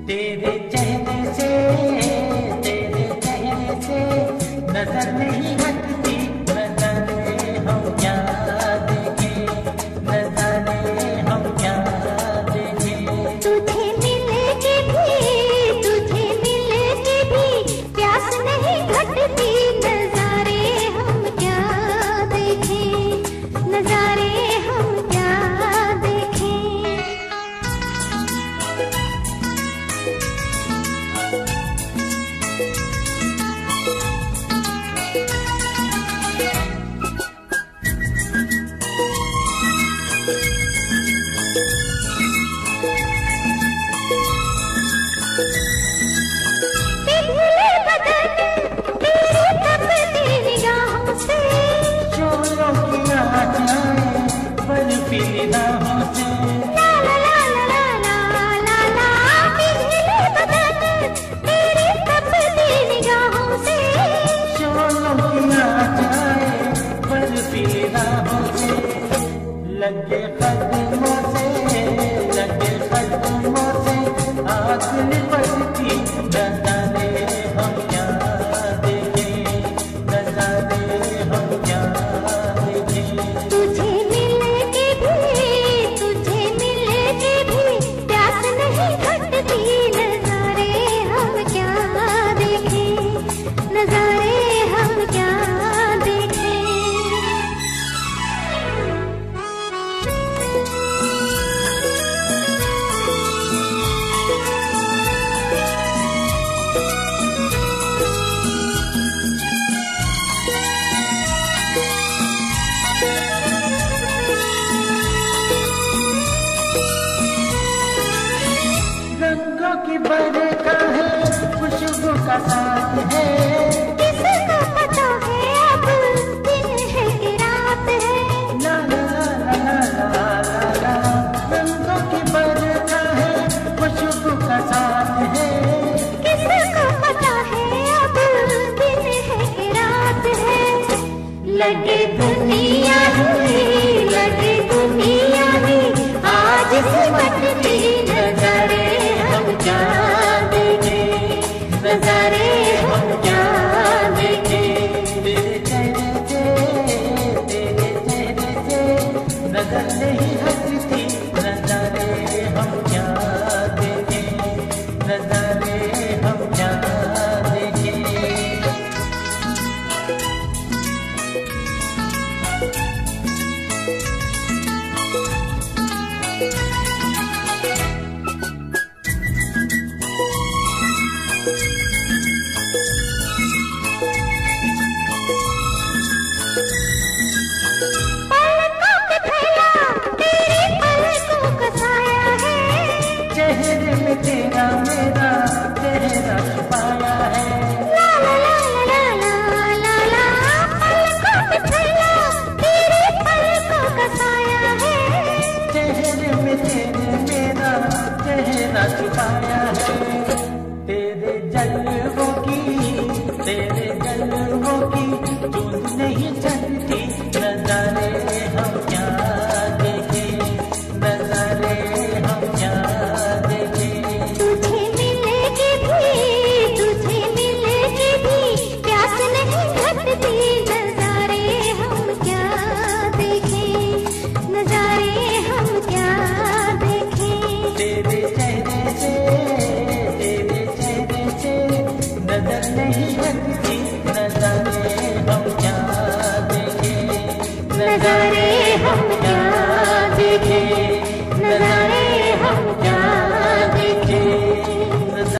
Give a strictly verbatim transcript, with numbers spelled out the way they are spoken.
तेरे चेहरे से तेरे चेहरे से नजर नहीं हटती, नजारे हम क्या देखें, नजारे हम क्या देखें। तुझे मिलने की भी तुझे मिलने की भी प्यास नहीं घटती, नजारे हम क्या देखें, नजारे हम क्या देखें। लगे कदमों से लगे कदमों से आँख लिपटती, नजारे हम क्या देखें, नजारे हम क्या देखें। तुझे मिलने की भी तुझे मिलने की भी प्यास नहीं घटती, नजारे हम क्या देखें, नजारे हम क्या देखें। रंगों की बरखा है, खुशबू का साथ है, किसको पता है अब दिन है कि रात है। ला ला ला ला ला ला ला। रंगों की बरखा है, खुशबू का साथ है, किसको पता है अब दिन है कि रात है। लगे दुनिया ही लगे दुनिया ही आज सिमटती, नजारे हम क्या देखें, नजारे हम क्या देखें। तेरे चेहरे से तेरे चेहरे से नजर नहीं हटती, नजारे हम क्या देखें, नजारे हम क्या देखें। पलकों पे फैला तेरी पलकों का साया है, चेहरे में तेरा मेरा चेहरा छुपाया है। ला ला ला ला ला ला ला। पलकों पे फैला तेरी पलकों का साया है, चेहरे में तेरे मेरा चेहरा छुपाया है। तेरे जलवों की तेरे जलवों की धुंध नहीं चलती, नजारे हम क्या देखें, नजारे हम क्या देखें। तुझे मिलने की भी तुझे मिलने की भी प्यास नहीं घटती, नजारे हम क्या देखें, नजारे हम क्या देखें। तेरे चेहरे से तेरे चेहरे से नजर नहीं हटती, नजारे हम क्या देखें, नजारे हम क्या